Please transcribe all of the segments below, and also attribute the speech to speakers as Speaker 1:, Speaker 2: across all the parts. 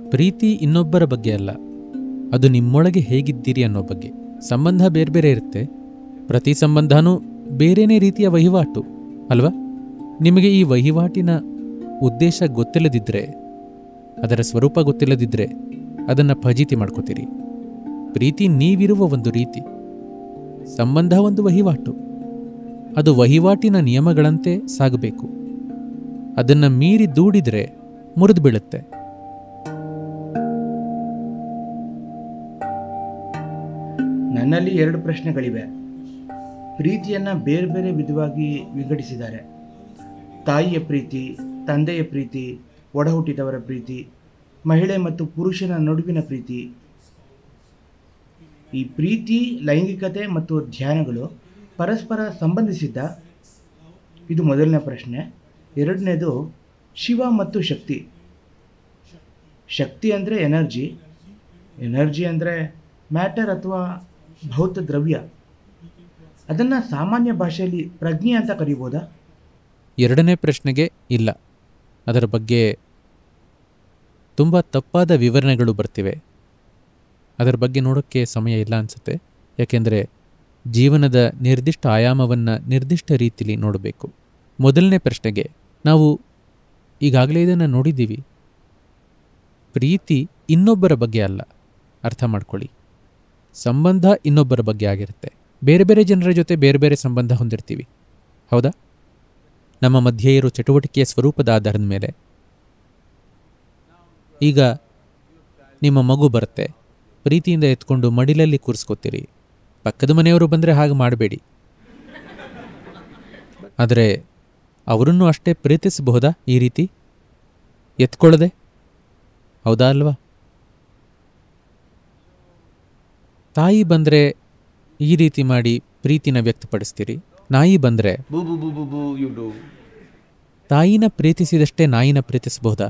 Speaker 1: ಪ್ರೀತಿ ಇನ್ನೊಬ್ಬರ ಬಗ್ಗೆ ಅಲ್ಲ, ಅದು ನಿಮ್ಮೊಳಗೆ ಹೇಗಿದ್ದೀರಿ ಅನ್ನೋ ಬಗ್ಗೆ. ಸಂಬಂಧ ಬೇರೆ ಬೇರೆ ಇರುತ್ತೆ, ಪ್ರತಿ ಸಂಬಂಧನೂ ಬೇರೆನೇ ರೀತಿಯ ವಹಿವಾಟು ಅಲ್ವಾ? ನಿಮಗೆ ಈ ವಹಿವಾಟಿನ ಉದ್ದೇಶ ಗೊತ್ತಿಲ್ಲದಿದ್ದರೆ, ಅದರ ಸ್ವರೂಪ ಗೊತ್ತಿಲ್ಲದಿದ್ದರೆ ಅದನ್ನು ಫಜೀತಿ ಮಾಡ್ಕೋತೀರಿ. ಪ್ರೀತಿ ನೀವಿರುವ ಒಂದು ರೀತಿ, ಸಂಬಂಧ ಒಂದು ವಹಿವಾಟು. ಅದು ವಹಿವಾಟಿನ ನಿಯಮಗಳಂತೆ ಸಾಗಬೇಕು. ಅದನ್ನು ಮೀರಿ ದೂಡಿದರೆ ಮುರಿದು ಬೀಳುತ್ತೆ.
Speaker 2: ನನ್ನಲ್ಲಿ 2 ಪ್ರಶ್ನೆಗಳಿವೆ. ಪ್ರೀತಿಯನ್ನು ಬೇರೆ ಬೇರೆ ವಿಧವಾಗಿ ವಿಂಗಡಿಸಿದ್ದಾರೆ. ತಾಯಿಯ ಪ್ರೀತಿ, ತಂದೆಯ ಪ್ರೀತಿ, ಒಡಹುಟ್ಟಿದವರ ಪ್ರೀತಿ, ಮಹಿಳೆ ಮತ್ತು ಪುರುಷನ ನಡುವಿನ ಪ್ರೀತಿ. ಈ ಪ್ರೀತಿ, ಲೈಂಗಿಕತೆ ಮತ್ತು ಧ್ಯಾನಗಳು ಪರಸ್ಪರ ಸಂಬಂಧಿಸಿದ್ದ? ಇದು ಮೊದಲನೇ ಪ್ರಶ್ನೆ. ಎರಡನೇದು, ಶಿವ ಮತ್ತು ಶಕ್ತಿ. ಶಕ್ತಿ ಅಂದರೆ ಎನರ್ಜಿ ಅಂದರೆ ಮ್ಯಾಟರ್ ಅಥವಾ ಭೌತ ದ್ರವ್ಯ. ಅದನ್ನು ಸಾಮಾನ್ಯ ಭಾಷೆಯಲ್ಲಿ ಪ್ರಜ್ಞೆ ಅಂತ ಕರೀಬೋದಾ?
Speaker 1: ಎರಡನೇ ಪ್ರಶ್ನೆಗೆ ಇಲ್ಲ. ಅದರ ಬಗ್ಗೆ ತುಂಬ ತಪ್ಪಾದ ವಿವರಣೆಗಳು ಬರ್ತಿವೆ. ಅದರ ಬಗ್ಗೆ ನೋಡೋಕ್ಕೆ ಸಮಯ ಇಲ್ಲ ಅನಿಸುತ್ತೆ. ಯಾಕೆಂದರೆ ಜೀವನದ ನಿರ್ದಿಷ್ಟ ಆಯಾಮವನ್ನು ನಿರ್ದಿಷ್ಟ ರೀತಿಯಲ್ಲಿ ನೋಡಬೇಕು. ಮೊದಲನೇ ಪ್ರಶ್ನೆಗೆ ನಾವು ಈಗಾಗಲೇ ಇದನ್ನು ನೋಡಿದ್ದೀವಿ. ಪ್ರೀತಿ ಇನ್ನೊಬ್ಬರ ಬಗ್ಗೆ ಅಲ್ಲ, ಅರ್ಥ ಮಾಡ್ಕೊಳ್ಳಿ. ಸಂಬಂಧ ಇನ್ನೊಬ್ಬರ ಬಗ್ಗೆ ಆಗಿರುತ್ತೆ. ಬೇರೆ ಬೇರೆ ಜನರ ಜೊತೆ ಬೇರೆ ಬೇರೆ ಸಂಬಂಧ ಹೊಂದಿರ್ತೀವಿ, ಹೌದಾ? ನಮ್ಮ ಮಧ್ಯೆ ಇರೋ ಚಟುವಟಿಕೆಯ ಸ್ವರೂಪದ ಆಧಾರದ ಮೇಲೆ. ಈಗ ನಿಮ್ಮ ಮಗು ಬರುತ್ತೆ, ಪ್ರೀತಿಯಿಂದ ಎತ್ಕೊಂಡು ಮಡಿಲಲ್ಲಿ ಕೂರಿಸ್ಕೋತೀರಿ. ಪಕ್ಕದ ಮನೆಯವರು ಬಂದರೆ ಹಾಗೆ ಮಾಡಬೇಡಿ. ಆದರೆ ಅವರನ್ನು ಅಷ್ಟೇ ಪ್ರೀತಿಸಬಹುದಾ ಈ ರೀತಿ ಎತ್ಕೊಳ್ಳದೆ? ಹೌದಾ ಅಲ್ವಾ? ತಾಯಿ ಬಂದರೆ ಈ ರೀತಿ ಮಾಡಿ ಪ್ರೀತಿನ ವ್ಯಕ್ತಪಡಿಸ್ತೀರಿ. ನಾಯಿ ಬಂದರೆ ತಾಯಿನ ಪ್ರೀತಿಸಿದಷ್ಟೇ ನಾಯಿನ ಪ್ರೀತಿಸಬಹುದಾ?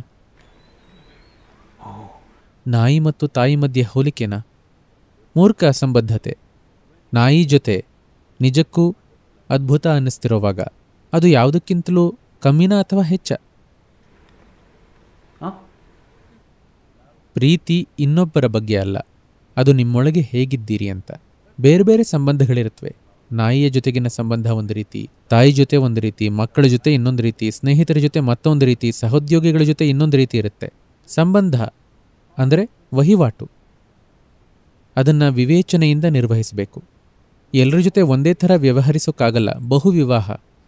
Speaker 1: ನಾಯಿ ಮತ್ತು ತಾಯಿ ಮಧ್ಯೆ ಹೋಲಿಕೆನಾ? ಮೂರ್ಖ ಅಸಂಬದ್ಧತೆ. ನಾಯಿ ಜೊತೆ ನಿಜಕ್ಕೂ ಅದ್ಭುತ ಅನ್ನಿಸ್ತಿರೋವಾಗ ಅದು ಯಾವುದಕ್ಕಿಂತಲೂ ಕಮ್ಮಿನ ಅಥವಾ ಹೆಚ್ಚ? ಪ್ರೀತಿ ಇನ್ನೊಬ್ಬರ ಬಗ್ಗೆ ಅಲ್ಲ, ಅದು ನಿಮ್ಮೊಳಗೆ ಹೇಗಿದ್ದೀರಿ ಅಂತ. ಬೇರೆ ಬೇರೆ ಸಂಬಂಧಗಳಿರುತ್ತವೆ. ನಾಯಿಯ ಜೊತೆಗಿನ ಸಂಬಂಧ ಒಂದು ರೀತಿ, ತಾಯಿ ಜೊತೆ ಒಂದು ರೀತಿ, ಮಕ್ಕಳ ಜೊತೆ ಇನ್ನೊಂದು ರೀತಿ, ಸ್ನೇಹಿತರ ಜೊತೆ ಮತ್ತೊಂದು ರೀತಿ, ಸಹೋದ್ಯೋಗಿಗಳ ಜೊತೆ ಇನ್ನೊಂದು ರೀತಿ ಇರುತ್ತೆ. ಸಂಬಂಧ ಅಂದರೆ ವಹಿವಾಟು. ಅದನ್ನು ವಿವೇಚನೆಯಿಂದ ನಿರ್ವಹಿಸಬೇಕು. ಎಲ್ಲರ ಜೊತೆ ಒಂದೇ ಥರ ವ್ಯವಹರಿಸೋಕ್ಕಾಗಲ್ಲ. ಬಹುವಿವಾಹ.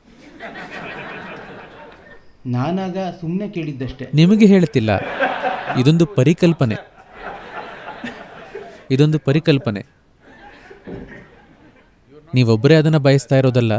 Speaker 2: ನಾನಾಗ ಸುಮ್ಮನೆ ಕೇಳಿದ್ದಷ್ಟೇ,
Speaker 1: ನಿಮಗೆ ಹೇಳ್ತಿಲ್ಲ. ಇದೊಂದು ಪರಿಕಲ್ಪನೆ. ನೀವೊಬ್ಬರೇ ಅದನ್ನು ಬಯಸ್ತಾ ಇರೋದಲ್ಲ.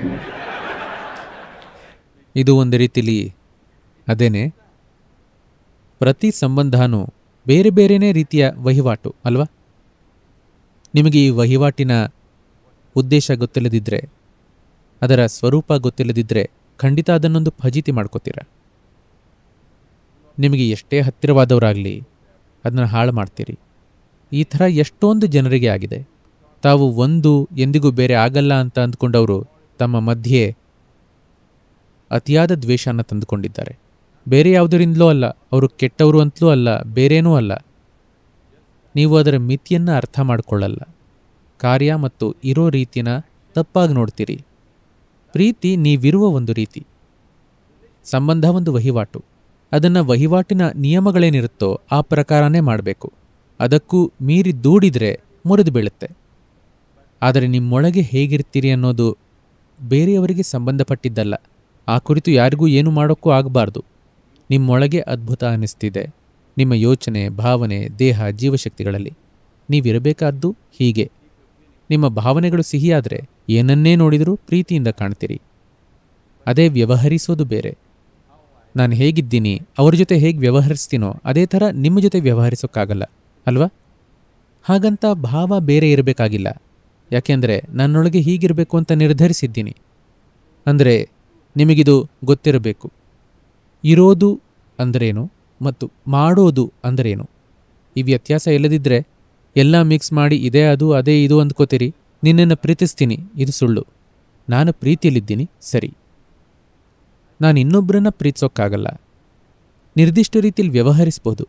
Speaker 1: ಇದು ಒಂದು ರೀತಿಲಿ ಅದೇನೆ. ಪ್ರತಿ ಸಂಬಂಧನೂ ಬೇರೆ ಬೇರೆನೇ ರೀತಿಯ ವಹಿವಾಟು ಅಲ್ವಾ? ನಿಮಗೆ ಈ ವಹಿವಾಟಿನ ಉದ್ದೇಶ ಗೊತ್ತಿಲ್ಲದಿದ್ದರೆ, ಅದರ ಸ್ವರೂಪ ಗೊತ್ತಿಲ್ಲದಿದ್ದರೆ ಖಂಡಿತ ಅದನ್ನೊಂದು ಫಜೀತಿ ಮಾಡ್ಕೋತೀರ. ನಿಮಗೆ ಎಷ್ಟೇ ಹತ್ತಿರವಾದವರಾಗಲಿ ಅದನ್ನು ಹಾಳು ಮಾಡ್ತೀರಿ. ಈ ಥರ ಎಷ್ಟೊಂದು ಜನರಿಗೆ ಆಗಿದೆ. ತಾವು ಒಂದು ಎಂದಿಗೂ ಬೇರೆ ಆಗಲ್ಲ ಅಂತ ಅಂದ್ಕೊಂಡವರು ತಮ್ಮ ಮಧ್ಯೆ ಅತಿಯಾದ ದ್ವೇಷನ ತಂದುಕೊಂಡಿದ್ದಾರೆ. ಬೇರೆ ಯಾವುದರಿಂದಲೂ ಅಲ್ಲ, ಅವರು ಕೆಟ್ಟವರು ಅಂತಲೂ ಅಲ್ಲ, ಬೇರೇನೂ ಅಲ್ಲ. ನೀವು ಅದರ ಮಿತಿಯನ್ನು ಅರ್ಥ ಮಾಡಿಕೊಳ್ಳಲ್ಲ. ಕಾರ್ಯ ಮತ್ತು ಇರೋ ರೀತಿನ ತಪ್ಪಾಗಿ ನೋಡ್ತೀರಿ. ಪ್ರೀತಿ ನೀವಿರುವ ಒಂದು ರೀತಿ, ಸಂಬಂಧ ಒಂದು ವಹಿವಾಟು. ಅದನ್ನು ವಹಿವಾಟಿನ ನಿಯಮಗಳೇನಿರುತ್ತೋ ಆ ಪ್ರಕಾರನೇ ಮಾಡಬೇಕು. ಅದಕ್ಕೂ ಮೀರಿ ದೂಡಿದರೆ ಮುರಿದು ಬೀಳುತ್ತೆ. ಆದರೆ ನಿಮ್ಮೊಳಗೆ ಹೇಗಿರ್ತೀರಿ ಅನ್ನೋದು ಬೇರೆಯವರಿಗೆ ಸಂಬಂಧಪಟ್ಟಿದ್ದಲ್ಲ. ಆ ಕುರಿತು ಯಾರಿಗೂ ಏನು ಮಾಡೋಕ್ಕೂ ಆಗಬಾರ್ದು. ನಿಮ್ಮೊಳಗೆ ಅದ್ಭುತ ಅನ್ನಿಸ್ತಿದೆ, ನಿಮ್ಮ ಯೋಚನೆ, ಭಾವನೆ, ದೇಹ, ಜೀವಶಕ್ತಿಗಳಲ್ಲಿ. ನೀವಿರಬೇಕಾದ್ದು ಹೀಗೆ. ನಿಮ್ಮ ಭಾವನೆಗಳು ಸಿಹಿಯಾದರೆ ಏನನ್ನೇ ನೋಡಿದರೂ ಪ್ರೀತಿಯಿಂದ ಕಾಣ್ತೀರಿ. ಅದೇ ವ್ಯವಹರಿಸೋದು ಬೇರೆ. ನಾನು ಹೇಗಿದ್ದೀನಿ, ಅವ್ರ ಜೊತೆ ಹೇಗೆ ವ್ಯವಹರಿಸ್ತೀನೋ ಅದೇ ಥರ ನಿಮ್ಮ ಜೊತೆ ವ್ಯವಹರಿಸೋಕ್ಕಾಗಲ್ಲ ಅಲ್ವಾ? ಹಾಗಂತ ಭಾವ ಬೇರೆ ಇರಬೇಕಾಗಿಲ್ಲ. ಯಾಕೆಂದರೆ ನನ್ನೊಳಗೆ ಹೀಗಿರಬೇಕು ಅಂತ ನಿರ್ಧರಿಸಿದ್ದೀನಿ. ಅಂದರೆ ನಿಮಗಿದು ಗೊತ್ತಿರಬೇಕು. ಇರೋದು ಅಂದರೇನು ಮತ್ತು ಮಾಡೋದು ಅಂದರೇನು, ಈ ವ್ಯತ್ಯಾಸ ಇಲ್ಲದಿದ್ದರೆ ಎಲ್ಲ ಮಿಕ್ಸ್ ಮಾಡಿ ಇದೇ ಅದು ಅದೇ ಇದು ಅಂದ್ಕೋತೀರಿ. ನಿನ್ನನ್ನು ಪ್ರೀತಿಸ್ತೀನಿ, ಇದು ಸುಳ್ಳು. ನಾನು ಪ್ರೀತಿಯಲ್ಲಿದ್ದೀನಿ, ಸರಿ. ನಾನು ಇನ್ನೊಬ್ಬರನ್ನ ಪ್ರೀತಿಸೋಕ್ಕಾಗಲ್ಲ. ನಿರ್ದಿಷ್ಟ ರೀತಿಯಲ್ಲಿ ವ್ಯವಹರಿಸ್ಬೋದು,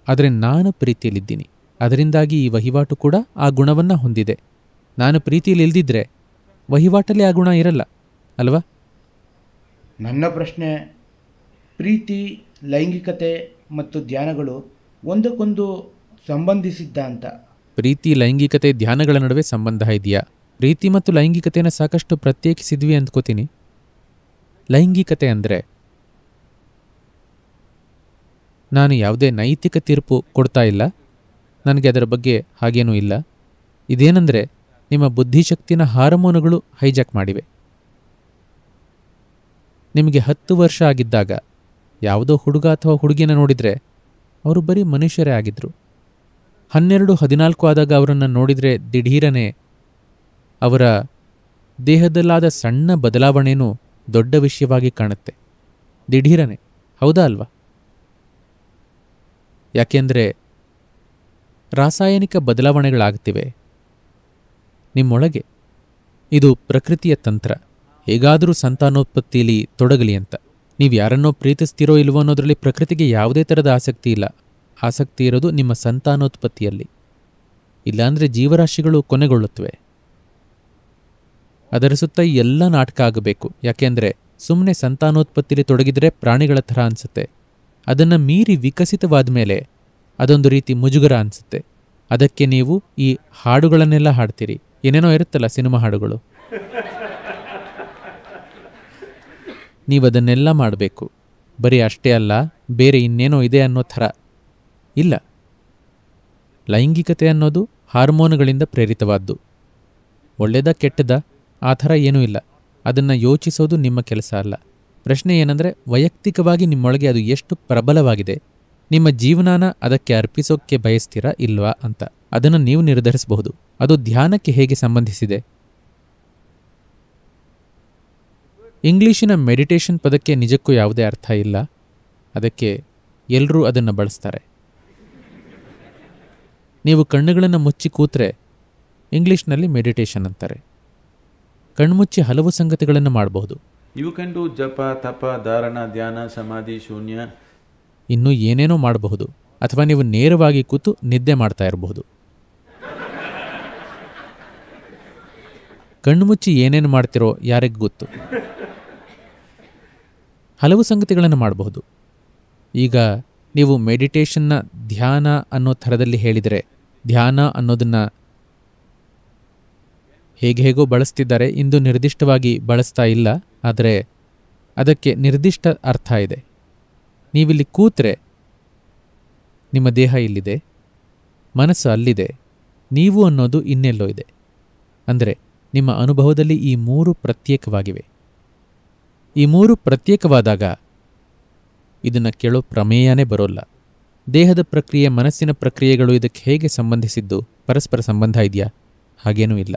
Speaker 1: ಆದರೆ ನಾನು ಪ್ರೀತಿಯಲ್ಲಿದ್ದೀನಿ, ಅದರಿಂದಾಗಿ ಈ ವಹಿವಾಟು ಕೂಡ ಆ ಗುಣವನ್ನು ಹೊಂದಿದೆ. ನಾನು ಪ್ರೀತಿಯಲ್ಲಿ ಇಲ್ದಿದ್ರೆ ವಹಿವಾಟಲ್ಲಿ ಆ ಗುಣ ಇರಲ್ಲ ಅಲ್ವಾ?
Speaker 2: ನನ್ನ ಪ್ರಶ್ನೆ, ಪ್ರೀತಿ, ಲೈಂಗಿಕತೆ ಮತ್ತು ಧ್ಯಾನಗಳು ಒಂದಕ್ಕೊಂದು ಸಂಬಂಧಿಸಿದ್ದ ಅಂತ.
Speaker 1: ಪ್ರೀತಿ, ಲೈಂಗಿಕತೆ, ಧ್ಯಾನಗಳ ನಡುವೆ ಸಂಬಂಧ ಇದೆಯಾ? ಪ್ರೀತಿ ಮತ್ತು ಲೈಂಗಿಕತೆಯನ್ನು ಸಾಕಷ್ಟು ಪ್ರತ್ಯೇಕಿಸಿದ್ವಿ ಅಂದ್ಕೋತೀನಿ. ಲೈಂಗಿಕತೆ ಅಂದರೆ ನಾನು ಯಾವುದೇ ನೈತಿಕ ತೀರ್ಪು ಕೊಡ್ತಾ ಇಲ್ಲ, ನನಗೆ ಅದರ ಬಗ್ಗೆ ಹಾಗೇನೂ ಇಲ್ಲ. ಇದೇನೆಂದರೆ ನಿಮ್ಮ ಬುದ್ಧಿಶಕ್ತಿನ ಹಾರ್ಮೋನುಗಳು ಹೈಜಾಕ್ ಮಾಡಿವೆ. ನಿಮಗೆ 10 ವರ್ಷ ಆಗಿದ್ದಾಗ ಯಾವುದೋ ಹುಡುಗ ಅಥವಾ ಹುಡುಗಿನ ನೋಡಿದರೆ ಅವರು ಬರೀ ಮನುಷ್ಯರೇ ಆಗಿದ್ರು. 12-14 ಆದಾಗ ಅವರನ್ನು ನೋಡಿದರೆ ದಿಢೀರನೆ ಅವರ ದೇಹದಲ್ಲಾದ ಸಣ್ಣ ಬದಲಾವಣೆನೂ ದೊಡ್ಡ ವಿಷಯವಾಗಿ ಕಾಣುತ್ತೆ. ದಿಢೀರನೆ, ಹೌದಾ ಅಲ್ವಾ? ಯಾಕೆಂದರೆ ರಾಸಾಯನಿಕ ಬದಲಾವಣೆಗಳಾಗ್ತಿವೆ ನಿಮ್ಮೊಳಗೆ. ಇದು ಪ್ರಕೃತಿಯ ತಂತ್ರ, ಹೇಗಾದರೂ ಸಂತಾನೋತ್ಪತ್ತಿಯಲ್ಲಿ ತೊಡಗಲಿ ಅಂತ. ನೀವು ಯಾರನ್ನೋ ಪ್ರೀತಿಸ್ತೀರೋ ಇಲ್ವೋ ಅನ್ನೋದರಲ್ಲಿ ಪ್ರಕೃತಿಗೆ ಯಾವುದೇ ಥರದ ಆಸಕ್ತಿ ಇಲ್ಲ. ಆಸಕ್ತಿ ಇರೋದು ನಿಮ್ಮ ಸಂತಾನೋತ್ಪತ್ತಿಯಲ್ಲಿ. ಇಲ್ಲಾಂದರೆ ಜೀವರಾಶಿಗಳು ಕೊನೆಗೊಳ್ಳುತ್ತವೆ. ಅದರ ಸುತ್ತ ಎಲ್ಲ ನಾಟಕ ಆಗಬೇಕು. ಯಾಕೆಂದರೆ ಸುಮ್ಮನೆ ಸಂತಾನೋತ್ಪತ್ತಿಯಲ್ಲಿ ತೊಡಗಿದ್ರೆ ಪ್ರಾಣಿಗಳ ಥರ ಅನಿಸುತ್ತೆ. ಅದನ್ನು ಮೀರಿ ವಿಕಸಿತವಾದ ಮೇಲೆ ಅದೊಂದು ರೀತಿ ಮುಜುಗರ ಅನಿಸುತ್ತೆ. ಅದಕ್ಕೆ ನೀವು ಈ ಹಾಡುಗಳನ್ನೆಲ್ಲ ಹಾಡ್ತೀರಿ. ಏನೇನೋ ಇರುತ್ತಲ್ಲ ಸಿನಿಮಾ ಹಾಡುಗಳು, ನೀವದನ್ನೆಲ್ಲ ಮಾಡಬೇಕು. ಬರೀ ಅಷ್ಟೇ ಅಲ್ಲ, ಬೇರೆ ಇನ್ನೇನೋ ಇದೆ ಅನ್ನೋ ಥರ ಇಲ್ಲ. ಲೈಂಗಿಕತೆ ಅನ್ನೋದು ಹಾರ್ಮೋನುಗಳಿಂದ ಪ್ರೇರಿತವಾದ್ದು. ಒಳ್ಳೆದ ಕೆಟ್ಟದ ಆ ಥರ ಏನೂ ಇಲ್ಲ. ಅದನ್ನು ಯೋಚಿಸೋದು ನಿಮ್ಮ ಕೆಲಸ ಅಲ್ಲ. ಪ್ರಶ್ನೆ ಏನಂದರೆ, ವೈಯಕ್ತಿಕವಾಗಿ ನಿಮ್ಮೊಳಗೆ ಅದು ಎಷ್ಟು ಪ್ರಬಲವಾಗಿದೆ, ನಿಮ್ಮ ಜೀವನಾನ ಅದಕ್ಕೆ ಅರ್ಪಿಸೋಕ್ಕೆ ಬಯಸ್ತೀರಾ ಇಲ್ವಾ ಅಂತ. ಅದನ್ನು ನೀವು ನಿರ್ಧರಿಸಬಹುದು. ಅದು ಧ್ಯಾನಕ್ಕೆ ಹೇಗೆ ಸಂಬಂಧಿಸಿದೆ? ಇಂಗ್ಲಿಶಿನ ಮೆಡಿಟೇಷನ್ ಪದಕ್ಕೆ ನಿಜಕ್ಕೂ ಯಾವುದೇ ಅರ್ಥ ಇಲ್ಲ. ಅದಕ್ಕೆ ಎಲ್ಲರೂ ಅದನ್ನು ಬಳಸ್ತಾರೆ. ನೀವು ಕಣ್ಣುಗಳನ್ನು ಮುಚ್ಚಿ ಕೂತ್ರೆ ಇಂಗ್ಲಿಷ್ನಲ್ಲಿ ಮೆಡಿಟೇಷನ್ ಅಂತಾರೆ. ಕಣ್ಮುಚ್ಚಿ ಹಲವು ಸಂಗತಿಗಳನ್ನು ಮಾಡಬಹುದು.
Speaker 3: ಯು ಕ್ಯಾನ್ ಡೂ ಜಪ, ತಪ, ಧಾರಣ, ಧ್ಯಾನ, ಸಮಾಧಿ, ಶೂನ್ಯ,
Speaker 1: ಇನ್ನೂ ಏನೇನೋ ಮಾಡಬಹುದು. ಅಥವಾ ನೀವು ನೇರವಾಗಿ ಕೂತು ನಿದ್ದೆ ಮಾಡ್ತಾ ಇರಬಹುದು. ಕಣ್ಮುಚ್ಚಿ ಏನೇನು ಮಾಡ್ತಿರೋ ಯಾರಿಗೆ ಗೊತ್ತು. ಹಲವು ಸಂಗತಿಗಳನ್ನು ಮಾಡಬಹುದು. ಈಗ ನೀವು ಮೆಡಿಟೇಷನ್ನ ಧ್ಯಾನ ಅನ್ನೋ ಥರದಲ್ಲಿ ಹೇಳಿದರೆ, ಧ್ಯಾನ ಅನ್ನೋದನ್ನು ಹೇಗೋ ಬಳಸ್ತಿದ್ದಾರೆ, ಇಂದು ನಿರ್ದಿಷ್ಟವಾಗಿ ಬಳಸ್ತಾ ಇಲ್ಲ. ಆದರೆ ಅದಕ್ಕೆ ನಿರ್ದಿಷ್ಟ ಅರ್ಥ ಇದೆ. ನೀವಿಲ್ಲಿ ಕೂತ್ರೆ ನಿಮ್ಮ ದೇಹ ಇಲ್ಲಿದೆ, ಮನಸ್ಸು ಅಲ್ಲಿದೆ, ನೀವು ಅನ್ನೋದು ಇನ್ನೆಲ್ಲೋ ಇದೆ. ಅಂದರೆ ನಿಮ್ಮ ಅನುಭವದಲ್ಲಿ ಈ 3 ಪ್ರತ್ಯೇಕವಾಗಿವೆ. ಈ 3 ಪ್ರತ್ಯೇಕವಾದಾಗ ಇದನ್ನು ಕೇಳೋ ಪ್ರಮೇಯನೇ ಬರೋಲ್ಲ. ದೇಹದ ಪ್ರಕ್ರಿಯೆ, ಮನಸ್ಸಿನ ಪ್ರಕ್ರಿಯೆಗಳು ಇದಕ್ಕೆ ಹೇಗೆ ಸಂಬಂಧಿಸಿದ್ದು? ಪರಸ್ಪರ ಸಂಬಂಧ ಇದೆಯಾ? ಹಾಗೇನೂ ಇಲ್ಲ.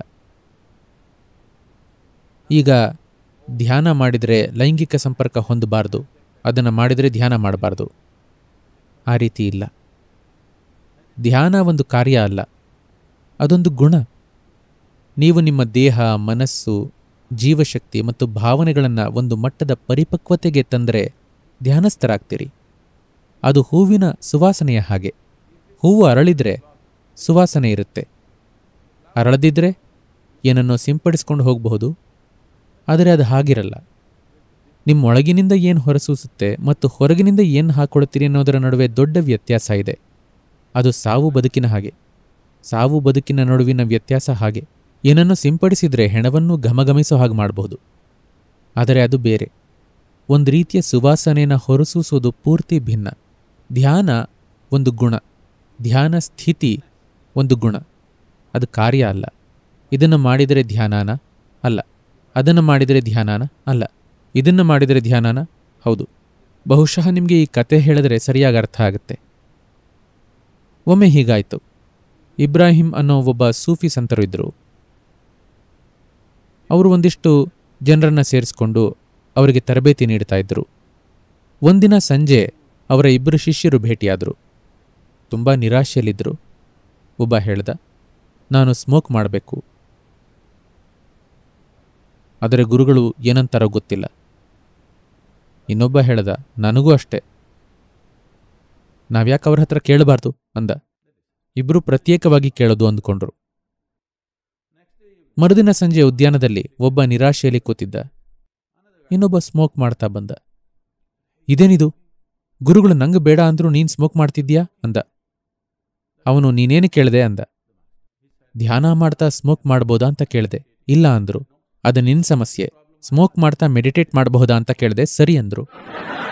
Speaker 1: ಈಗ ಧ್ಯಾನ ಮಾಡಿದರೆ ಲೈಂಗಿಕ ಸಂಪರ್ಕ ಹೊಂದಬಾರ್ದು, ಅದನ್ನು ಮಾಡಿದರೆ ಧ್ಯಾನ ಮಾಡಬಾರ್ದು, ಆ ರೀತಿ ಇಲ್ಲ. ಧ್ಯಾನ ಒಂದು ಕಾರ್ಯ ಅಲ್ಲ, ಅದೊಂದು ಗುಣ. ನೀವು ನಿಮ್ಮ ದೇಹ, ಮನಸ್ಸು, ಜೀವಶಕ್ತಿ ಮತ್ತು ಭಾವನೆಗಳನ್ನು ಒಂದು ಮಟ್ಟದ ಪರಿಪಕ್ವತೆಗೆ ತಂದರೆ ಧ್ಯಾನಸ್ಥರಾಗ್ತೀರಿ. ಅದು ಹೂವಿನ ಸುವಾಸನೆಯ ಹಾಗೆ. ಹೂವು ಅರಳಿದ್ರೆ ಸುವಾಸನೆ ಇರುತ್ತೆ, ಅರಳದಿದ್ರೆ ಏನನ್ನೋ ಸಿಂಪಡಿಸ್ಕೊಂಡು ಹೋಗಬಹುದು. ಆದರೆ ಅದು ಹಾಗಿರಲ್ಲ. ನಿಮ್ಮೊಳಗಿನಿಂದ ಏನು ಹೊರಸೂಸುತ್ತೆ ಮತ್ತು ಹೊರಗಿನಿಂದ ಏನು ಹಾಕ್ಕೊಳ್ತೀರಿ ಅನ್ನೋದರ ನಡುವೆ ದೊಡ್ಡ ವ್ಯತ್ಯಾಸ ಇದೆ. ಅದು ಸಾವು ಬದುಕಿನ ಹಾಗೆ. ಸಾವು ಬದುಕಿನ ನಡುವಿನ ವ್ಯತ್ಯಾಸ ಹಾಗೆ. ಏನನ್ನು ಸಿಂಪಡಿಸಿದರೆ ಹೆಣವನ್ನು ಘಮಘಮಿಸೋ ಹಾಗೆ ಮಾಡಬಹುದು, ಆದರೆ ಅದು ಬೇರೆ. ಒಂದು ರೀತಿಯ ಸುವಾಸನೆಯನ್ನು ಹೊರಸೂಸೋದು ಪೂರ್ತಿ ಭಿನ್ನ. ಧ್ಯಾನ ಒಂದು ಗುಣ, ಧ್ಯಾನ ಸ್ಥಿತಿ ಒಂದು ಗುಣ, ಅದು ಕಾರ್ಯ ಅಲ್ಲ. ಇದನ್ನು ಮಾಡಿದರೆ ಧ್ಯಾನಾನ ಅಲ್ಲ, ಅದನ್ನು ಮಾಡಿದರೆ ಧ್ಯಾನಾನ ಅಲ್ಲ, ಇದನ್ನು ಮಾಡಿದರೆ ಧ್ಯಾನಾನ ಹೌದು. ಬಹುಶಃ ನಿಮಗೆ ಈ ಕತೆ ಹೇಳಿದ್ರೆ ಸರಿಯಾಗಿ ಅರ್ಥ ಆಗುತ್ತೆ. ಒಮ್ಮೆ ಹೀಗಾಯಿತು. ಇಬ್ರಾಹಿಂ ಅನ್ನೋ ಒಬ್ಬ ಸೂಫಿ ಸಂತರು ಇದ್ದರು. ಅವರು ಒಂದಿಷ್ಟು ಜನರನ್ನು ಸೇರಿಸ್ಕೊಂಡು ಅವರಿಗೆ ತರಬೇತಿ ನೀಡ್ತಾ ಇದ್ದರು. ಒಂದಿನ ಸಂಜೆ ಅವರ 2 ಶಿಷ್ಯರು ಭೇಟಿಯಾದರು. ತುಂಬ ನಿರಾಶೆಯಲ್ಲಿದ್ದರು. ಒಬ್ಬ ಹೇಳ್ದ, ನಾನು ಸ್ಮೋಕ್ ಮಾಡಬೇಕು. ಆದರೆ ಗುರುಗಳು ಏನಂತಾರೋ ಗೊತ್ತಿಲ್ಲ. ಇನ್ನೊಬ್ಬ ಹೇಳ್ದ, ನನಗೂ ಅಷ್ಟೆ, ನಾವ್ಯಾಕೆ ಅವ್ರ ಹತ್ರ ಕೇಳಬಾರ್ದು ಅಂದ. ಇಬ್ರು ಪ್ರತ್ಯೇಕವಾಗಿ ಕೇಳೋದು ಅಂದ್ಕೊಂಡ್ರು. ಮರುದಿನ ಸಂಜೆ ಉದ್ಯಾನದಲ್ಲಿ ಒಬ್ಬ ನಿರಾಶೆಯಲ್ಲಿ ಕೂತಿದ್ದ. ಇನ್ನೊಬ್ಬ ಸ್ಮೋಕ್ ಮಾಡ್ತಾ ಬಂದ. ಇದೇನಿದು, ಗುರುಗಳು ನಂಗೆ ಬೇಡ ಅಂದ್ರೂ ನೀನ್ ಸ್ಮೋಕ್ ಮಾಡ್ತಿದ್ಯಾ ಅಂದ. ಅವನು ನೀನೇನು ಕೇಳ್ದೆ ಅಂದ. ಧ್ಯಾನ ಮಾಡ್ತಾ ಸ್ಮೋಕ್ ಮಾಡ್ಬೋದಾ ಅಂತ ಕೇಳ್ದೆ. ಇಲ್ಲ ಅಂದ್ರು. ಅದು ನಿನ್ ಸಮಸ್ಯೆ. ಸ್ಮೋಕ್ ಮಾಡ್ತಾ ಮೆಡಿಟೇಟ್ ಮಾಡಬಹುದಾ ಅಂತ ಕೇಳ್ದೆ. ಸರಿ ಅಂದ್ರು.